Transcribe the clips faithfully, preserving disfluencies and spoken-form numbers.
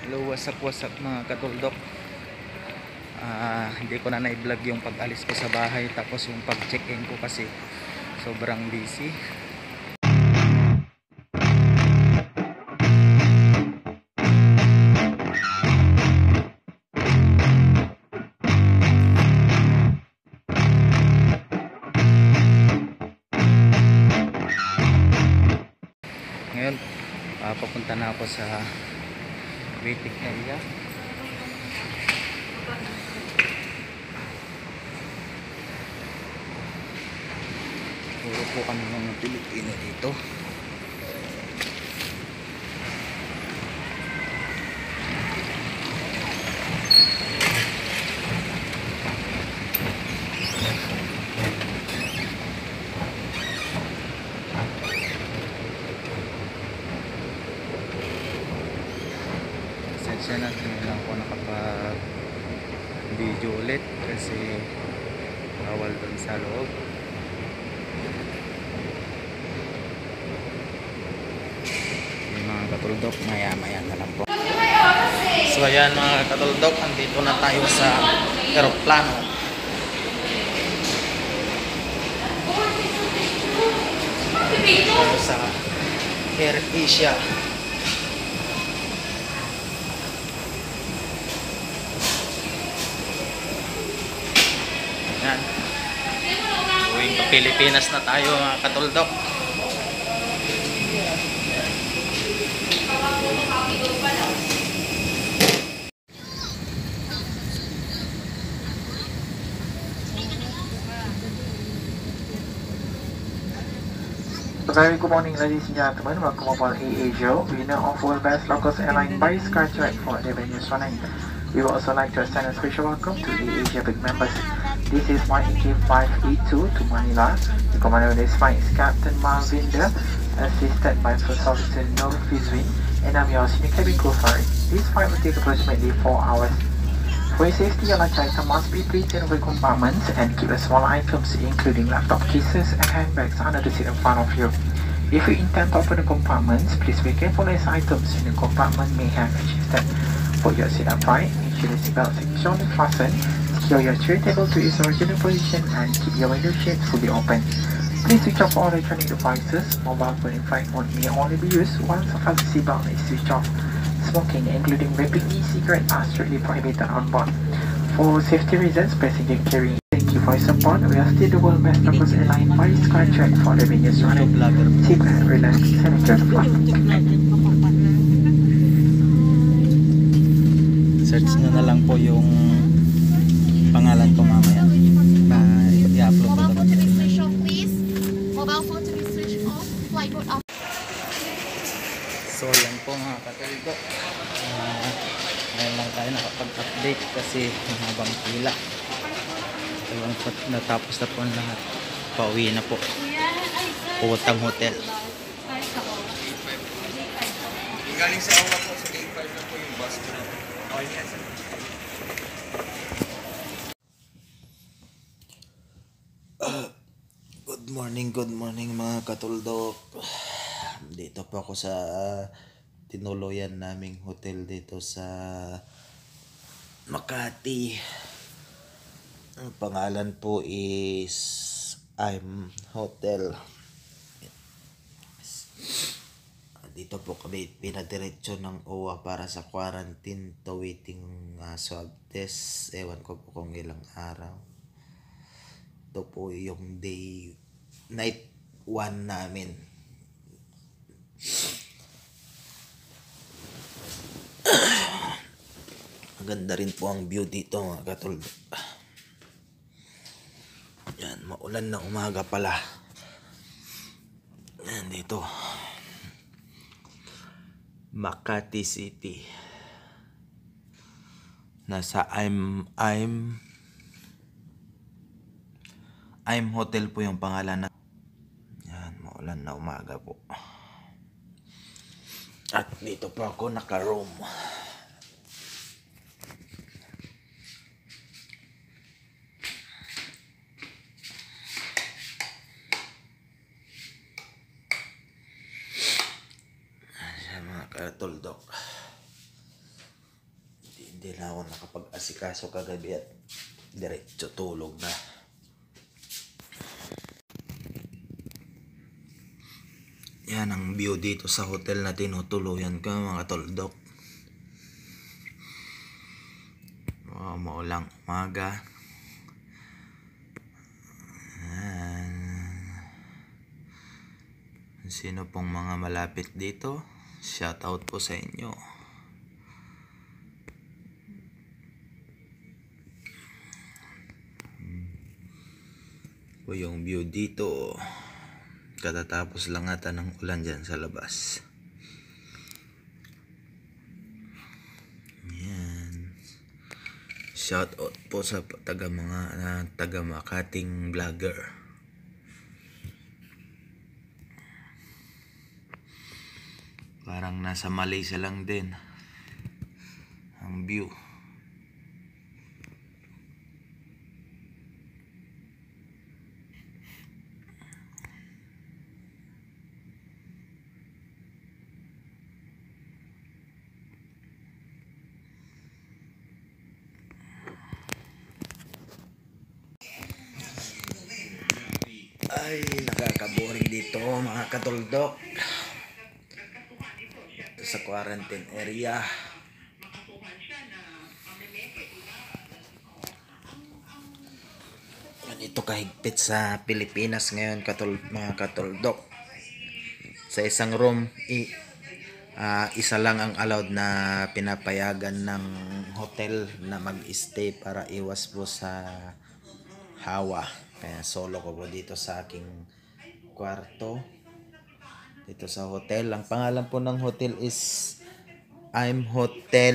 Hello, what's up, what's up mga katuldok. uh, Hindi ko na na-vlog yung pag-alis ko sa bahay, tapos yung pag-check-in ko kasi sobrang busy. Ngayon uh, papunta na ako sa waiting area. Puro po kami mga Pilipino dito. Pasensya na, ngayon ako nakapag video ulit kasi bawal dun sa loob. Yung mga katuldok, maya maya na lang po. So ayan mga katuldok, andito na tayo sa eroplano. Tayo sa Air Asia. Yan. Uwing pa Pilipinas na tayo mga katuldok. Very good morning, ladies and gentlemen. Welcome aboard AirAsia, winner of World Best Local Airline by Skytrack for the venues running. We would also like to extend a special welcome to AirAsia Big members. This is flight E K five eighty-two to Manila. The commander of this flight is Captain Malvinder, assisted by First Officer Noor Fizwin, and I'm your senior cabin crew. This flight will take approximately four hours. For your safety, your lunch item must be placed in the compartments and keep the small items, including laptop cases and handbags, under the seat in front of you. If you intend to open the compartments, please be careful as items in the compartment may have edges that put your seat upright. Ensure the seatbelt is securely fastened. Secure your chair table to its original position and keep your window shades fully open. Please switch off all electronic devices. Mobile phone in flight mode may only be used once the seatbelt is switched off. Smoking, including vaping e-cigarettes, are strictly prohibited on board. For safety reasons, passenger carrying. Thank you for your support. We are still the world's best local airline by Skytrack for the venues running. Sit back, relax, and enjoy the flight. Search nyo na lang po yung pangalan ko mamaya. Na i-upload ko Mobile phone to be switched off, please. Mobile phone to be switched off. Flight mode off. So yan po mga katuldok. Uh, ngayon lang tayo nakapag-update kasi mahabang pila. So natapos na po ang lahat. Pauwi na po. Puwatang hotel. Galing sa awa po, sa gate five na po yung bus ko na. Okay niya sir. Good morning, good morning mga katuldok. Dito po ako sa tinuluyan naming hotel dito sa Makati. Ang pangalan po is I'm Hotel. Dito po kami pinadiretso ng O W A para sa quarantine to waiting uh, swab test. Ewan ko po kung ilang araw. Ito po yung day night one namin. Maganda rin po ang view dito mga katulad. Yan, maulan na umaga pala. Yan dito. Makati City. Nasa I'm I'm I'm Hotel po yung pangalan na. Yan, maulan na umaga po. At dito po ako naka-room. Ayan mga katuldok. Hindi na ako nakapag-asikaso kagabi at diretso tulog na. Yan ang view dito sa hotel na tinutuluyan ko mga toldok. Oh, maulang umaga. Yan. Sino pong mga malapit dito? Shout out po sa inyo. Po yung view dito. Katatapos lang ata ng ulan dyan sa labas. Yan. Shout out po sa taga mga uh, taga Makating vlogger. Parang nasa Malaysia lang din ang view. Ay, nakakaboring dito mga katuldok. Ito sa quarantine area. Ganito kahigpit sa Pilipinas ngayon katul mga katuldok. Sa isang room, i uh, isa lang ang allowed na pinapayagan ng hotel na mag-stay para iwas po sa hawa. Kaya solo ko po dito sa aking kwarto dito sa hotel. Ang pangalan po ng hotel is I'm Hotel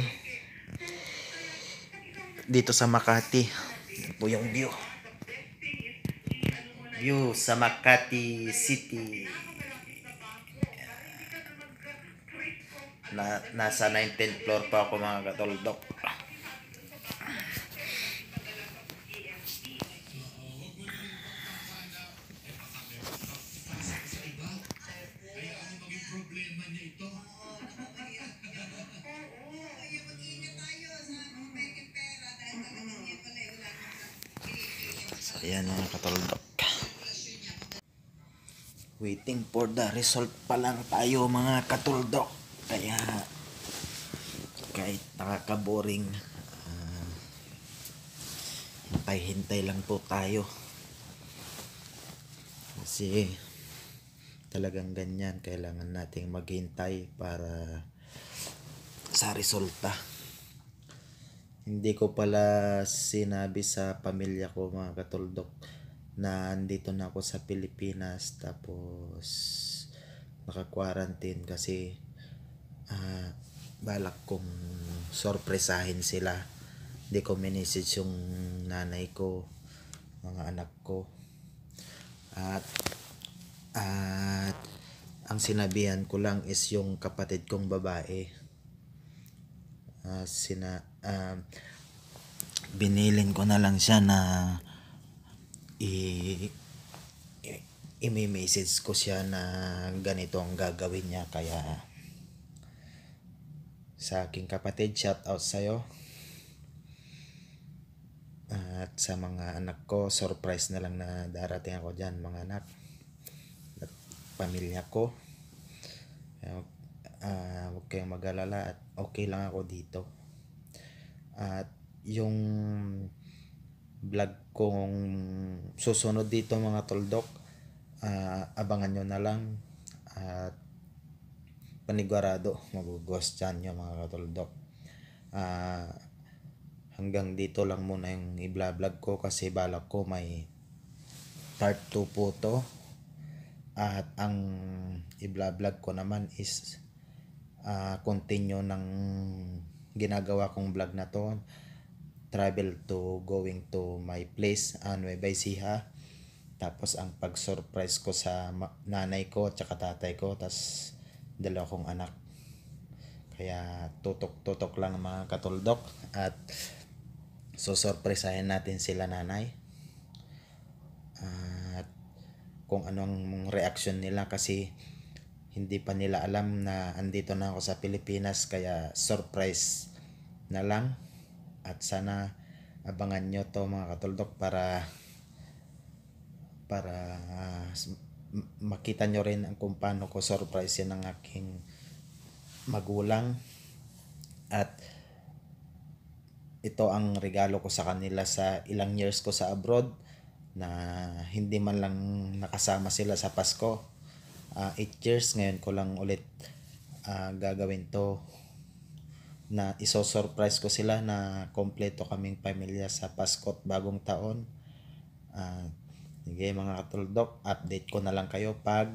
dito sa Makati. Ito po yung view view sa Makati City. Na, nasa nineteenth floor pa ako mga katoldok. Ayan mga katoldok. Waiting for the result pa lang tayo mga katoldok. Kaya kahit nakakaboring, uh, hintay-hintay lang po tayo. Kasi talagang ganyan, kailangan nating maghintay para sa resulta. Hindi ko pala sinabi sa pamilya ko mga katuldok na andito na ako sa Pilipinas tapos naka-quarantine kasi uh, balak kong sorpresahin sila. Hindi ko minisage yung nanay ko, mga anak ko. At at ang sinabihan ko lang is yung kapatid kong babae. Uh, sina uh, binilin ko na lang siya na i, i i-message ko siya na ganito ang gagawin niya. Kaya sa aking kapatid, shout out sa'yo. At sa mga anak ko, surprise na lang na darating ako dyan mga anak at pamilya ko. uh, uh, huwag kayong mag-alala at okay lang ako dito. At yung vlog kong susunod dito mga toldok, uh, abangan nyo na lang at panigurado maguguwas dyan yung mga katoldok. Uh, hanggang dito lang muna yung i-vlog ko kasi balak ko may part two po to. At ang i-vlog ko naman is uh, continue ng ginagawa kong vlog na to, travel to going to my place, Nueva Ecija. Tapos ang pag-surprise ko sa nanay ko at saka tatay ko, tas dalawa kong anak. Kaya tutok-tutok lang mga katuldok at susurpresahin natin sila nanay. At kung anong reaction nila kasi hindi pa nila alam na andito na ako sa Pilipinas, kaya surprise na lang. At sana abangan nyo to mga katuldok para para uh, makita nyo rin ang kung paano ko surprise yan ng aking magulang. At ito ang regalo ko sa kanila sa ilang years ko sa abroad na hindi man lang nakasama sila sa Pasko. uh, eight years ngayon ko lang ulit uh, gagawin to, na iso-surprise ko sila na kompleto kaming pamilya sa Pasko at Bagong Taon. uh, sige mga katuldok, update ko na lang kayo pag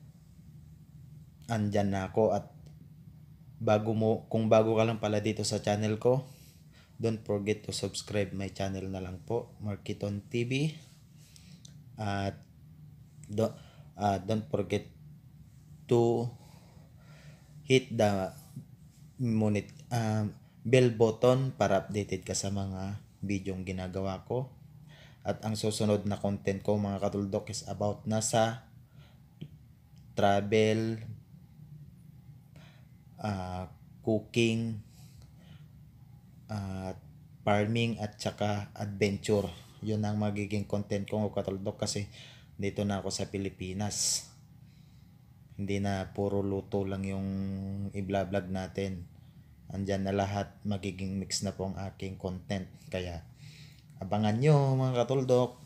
andyan na ako. At bago mo, kung bago ka lang pala dito sa channel ko, don't forget to subscribe my channel na lang po, Markiton T V. At don't, uh, don't forget to hit the monet, uh, bell button para updated ka sa mga bidyong ginagawa ko. At ang susunod na content ko mga katuldok is about nasa travel, uh, cooking, at uh, farming at saka adventure. Yun ang magiging content ko mga katuldok, kasi dito na ako sa Pilipinas. Hindi na puro luto lang yung i-vlog natin. Andyan na lahat, magiging mix na po ang aking content. Kaya abangan nyo mga katuldok.